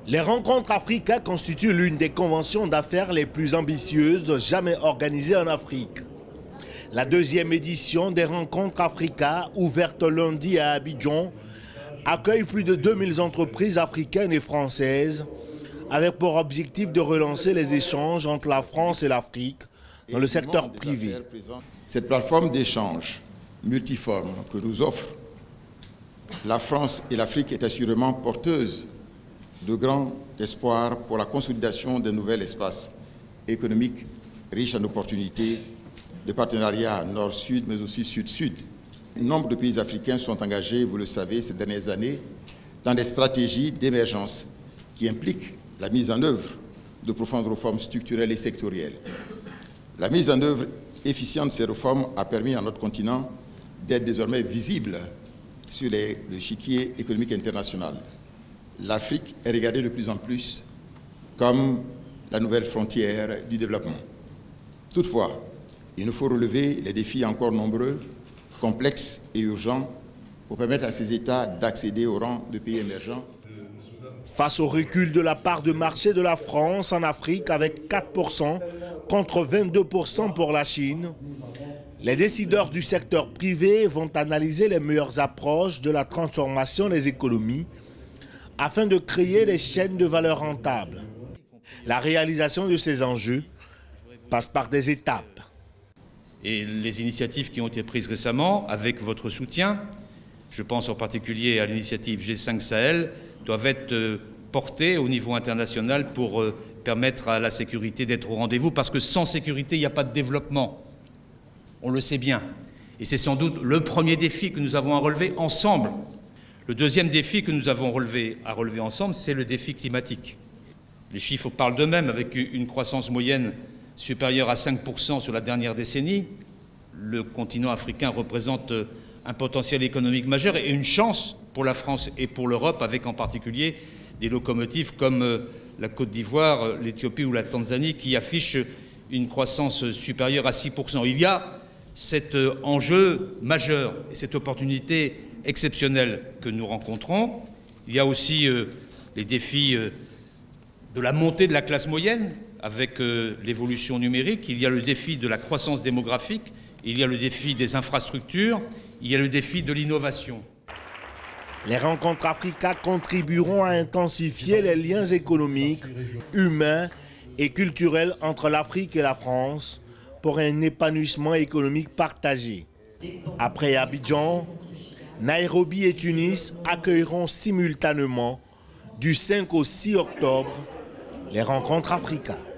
Les rencontres Africa constituent l'une des conventions d'affaires les plus ambitieuses jamais organisées en Afrique. La deuxième édition des rencontres Africa, ouverte lundi à Abidjan, accueille plus de 2000 entreprises africaines et françaises, avec pour objectif de relancer les échanges entre la France et l'Afrique dans le secteur privé. Cette plateforme d'échange multiforme que nous offre la France et l'Afrique est assurément porteuse de grands espoirs pour la consolidation d'un nouvel espace économique riche en opportunités de partenariat nord-sud, mais aussi sud-sud. Nombre de pays africains sont engagés, vous le savez, ces dernières années, dans des stratégies d'émergence qui impliquent la mise en œuvre de profondes réformes structurelles et sectorielles. La mise en œuvre efficiente de ces réformes a permis à notre continent d'être désormais visible sur l'échiquier économique international. L'Afrique est regardée de plus en plus comme la nouvelle frontière du développement. Toutefois, il nous faut relever les défis encore nombreux, complexes et urgents pour permettre à ces États d'accéder au rang de pays émergents. Face au recul de la part de marché de la France en Afrique avec 4% contre 22% pour la Chine, les décideurs du secteur privé vont analyser les meilleures approches de la transformation des économies afin de créer des chaînes de valeur rentables. La réalisation de ces enjeux passe par des étapes. Et les initiatives qui ont été prises récemment, avec votre soutien, je pense en particulier à l'initiative G5 Sahel, doivent être portées au niveau international pour permettre à la sécurité d'être au rendez-vous, parce que sans sécurité, il n'y a pas de développement. On le sait bien. Et c'est sans doute le premier défi que nous avons à relever ensemble. Le deuxième défi que nous avons à relever ensemble, c'est le défi climatique. Les chiffres parlent d'eux-mêmes, avec une croissance moyenne supérieure à 5% sur la dernière décennie. Le continent africain représente un potentiel économique majeur et une chance pour la France et pour l'Europe, avec en particulier des locomotives comme la Côte d'Ivoire, l'Éthiopie ou la Tanzanie, qui affichent une croissance supérieure à 6%. Il y a cet enjeu majeur et cette opportunité exceptionnelle que nous rencontrons. Il y a aussi les défis de la montée de la classe moyenne avec l'évolution numérique. Il y a le défi de la croissance démographique. Il y a le défi des infrastructures. Il y a le défi de l'innovation. Les rencontres Africa contribueront à intensifier les liens économiques, humains et culturels entre l'Afrique et la France pour un épanouissement économique partagé. Après Abidjan, Nairobi et Tunis accueilleront simultanément du 5 au 6 octobre les rencontres Africa.